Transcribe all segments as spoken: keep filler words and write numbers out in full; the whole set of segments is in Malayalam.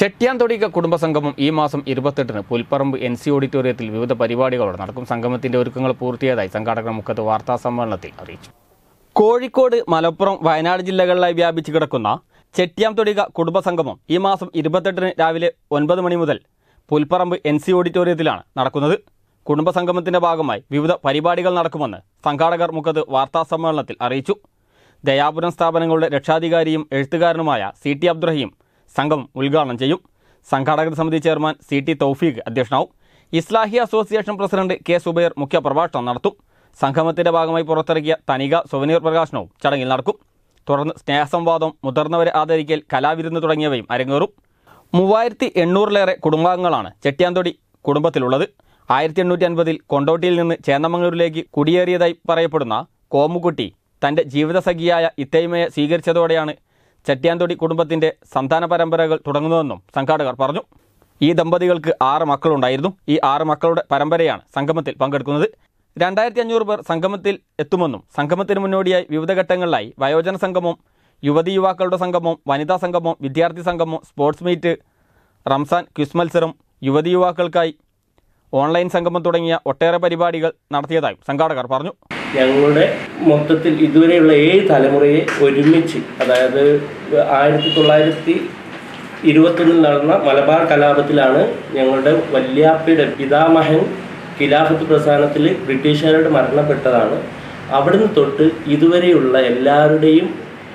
ചെട്ടിയാൻതൊടിക കുടുംബസംഗമം ഈ മാസം ഇരുപത്തെട്ടിന് പുൽപ്പറമ്പ് എൻ സി ഓഡിറ്റോറിയത്തിൽ വിവിധ പരിപാടികളോടെ നടക്കും. സംഗമത്തിന്റെ ഒരുക്കങ്ങൾ പൂർത്തിയായതായി സംഘാടകർ മുഖത്ത് വാർത്താ സമ്മേളനത്തിൽ അറിയിച്ചു. കോഴിക്കോട്, മലപ്പുറം, വയനാട് ജില്ലകളിലായി വ്യാപിച്ചു കിടക്കുന്ന ചെട്ടിയാൻതൊടിക കുടുംബസംഗമം ഈ മാസം ഇരുപത്തെട്ടിന് രാവിലെ ഒൻപത് മണി മുതൽ പുൽപ്പറമ്പ് എൻ സി ഓഡിറ്റോറിയത്തിലാണ് നടക്കുന്നത്. കുടുംബസംഗമത്തിന്റെ ഭാഗമായി വിവിധ പരിപാടികൾ നടക്കുമെന്ന് സംഘാടകർ മുഖത്ത് വാർത്താ സമ്മേളനത്തിൽ അറിയിച്ചു. ദയാപുരം സ്ഥാപനങ്ങളുടെ രക്ഷാധികാരിയും എഴുത്തുകാരനുമായ സി ടി അബ്ദുറഹീം സംഗമം ഉദ്ഘാടനം ചെയ്യും. സംഘാടക സമിതി ചെയർമാൻ സി ടി തൗഫീഖ് അധ്യക്ഷനാവും. Islahi association president K Zubair മുഖ്യപ്രഭാഷണം നടത്തും. സംഗമത്തിന്റെ ഭാഗമായി പുറത്തിറക്കിയ തനിക സുവനീർ പ്രകാശനവും ചടങ്ങിൽ നടക്കും. തുടർന്ന് സ്നേഹസംവാദം, മുതിർന്നവരെ ആദരിക്കൽ, കലാവിരുന്ന് തുടങ്ങിയവയും അരങ്ങേറും. മൂവായിരത്തി എണ്ണൂറിലേറെ കുടുംബാംഗങ്ങളാണ് ചെട്ടിയാൻതൊടി കുടുംബത്തിലുള്ളത്. ആയിരത്തി എണ്ണൂറ്റി അൻപതിൽ കൊണ്ടോട്ടിയിൽ നിന്ന് ചേന്നമംഗലൂരിലേക്ക് കുടിയേറിയതായി പറയപ്പെടുന്ന കോമുകുട്ടി തന്റെ ജീവിതസഖിയായ ഇത്തൈമയെ സ്വീകരിച്ചതോടെയാണ് ചെട്ടിയാൻതൊടി കുടുംബത്തിന്റെ സന്താന പരമ്പരകൾ തുടങ്ങുന്നതെന്നും സംഘാടകർ പറഞ്ഞു. ഈ ദമ്പതികൾക്ക് ആറ് മക്കളുണ്ടായിരുന്നു. ഈ ആറ് മക്കളുടെ പരമ്പരയാണ് സംഗമത്തിൽ പങ്കെടുക്കുന്നത്. രണ്ടായിരത്തി അഞ്ഞൂറ് പേർ സംഗമത്തിൽ എത്തുമെന്നും സംഗമത്തിന് മുന്നോടിയായി വിവിധ ഘട്ടങ്ങളിലായി വയോജന സംഗമം, യുവതി യുവാക്കളുടെ സംഗമം, വനിതാ സംഗമം, വിദ്യാർത്ഥി സംഗമം, സ്പോർട്സ് മീറ്റ്, റംസാൻ ക്വിസ് മത്സരം, യുവതി യുവാക്കൾക്കായി ഓൺലൈൻ സംഗമം തുടങ്ങിയ ഒട്ടേറെ പരിപാടികൾ നടത്തിയതായും സംഘാടകർ പറഞ്ഞു. ഞങ്ങളുടെ മൊത്തത്തിൽ ഇതുവരെയുള്ള ഏഴ് തലമുറയെ ഒരുമിച്ച്, അതായത് ആയിരത്തി തൊള്ളായിരത്തി ഇരുപത്തൊന്നിൽ നടന്ന മലബാർ കലാപത്തിലാണ് ഞങ്ങളുടെ വല്യാപ്പയുടെ പിതാമഹൻ ഖിലാഫത്ത് പ്രസ്ഥാനത്തിൽ ബ്രിട്ടീഷുകാരോട് മരണപ്പെട്ടതാണ്. അവിടുന്ന് തൊട്ട് ഇതുവരെയുള്ള എല്ലാവരുടെയും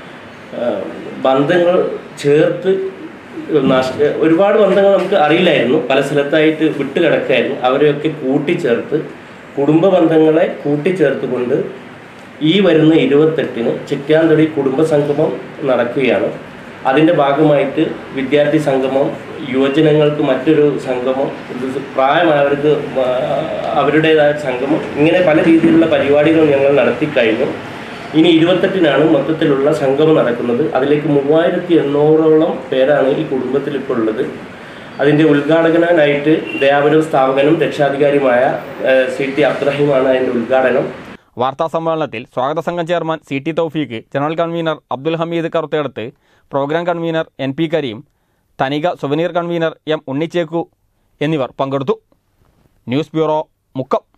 ബന്ധങ്ങൾ ചേർത്ത് ഒരുപാട് ബന്ധങ്ങൾ നമുക്ക് അറിയില്ലായിരുന്നു. പല സ്ഥലത്തായിട്ട് വിട്ടുകിടക്കായിരുന്നു. അവരെയൊക്കെ കൂട്ടിച്ചേർത്ത് കുടുംബ ബന്ധങ്ങളെ കൂട്ടിച്ചേർത്തുകൊണ്ട് ഈ വരുന്ന ഇരുപത്തെട്ടിന് ചെട്ടിയാൻതൊടി കുടുംബസംഗമം നടക്കുകയാണ്. അതിൻ്റെ ഭാഗമായിട്ട് വിദ്യാർത്ഥി സംഗമം, യുവജനങ്ങൾക്ക് മറ്റൊരു സംഗമം, പ്രായമായവർക്ക് അവരുടേതായ സംഗമം, ഇങ്ങനെ പല രീതിയിലുള്ള പരിപാടികൾ ഞങ്ങൾ നടത്തിക്കഴിഞ്ഞു. ഇനി ഇരുപത്തെട്ടിനാണ് മൊത്തത്തിലുള്ള സംഗമം നടക്കുന്നത്. അതിലേക്ക് മൂവായിരത്തി എണ്ണൂറോളം പേരാണ് ഈ കുടുംബത്തിൽ ഇപ്പോൾ ഉള്ളത്. അതിൻ്റെ ഉദ്ഘാടകനായിട്ട് ദയാപുരം സ്ഥാപകനും രക്ഷാധികാരിയുമായ സി ടി അബ്ദുറഹീമാണ് അതിൻ്റെ ഉദ്ഘാടനം. വാർത്താ സമ്മേളനത്തിൽ സ്വാഗത സംഘം chairman C T Thoufeeq, general convener Abdul Hameed Karuthedath, programme convener N P Kareem, തനിക സുവനീർ കൺവീനർ എം ഉണ്ണിച്ചേക്കു എന്നിവർ പങ്കെടുത്തു. News bureau, Mukkam.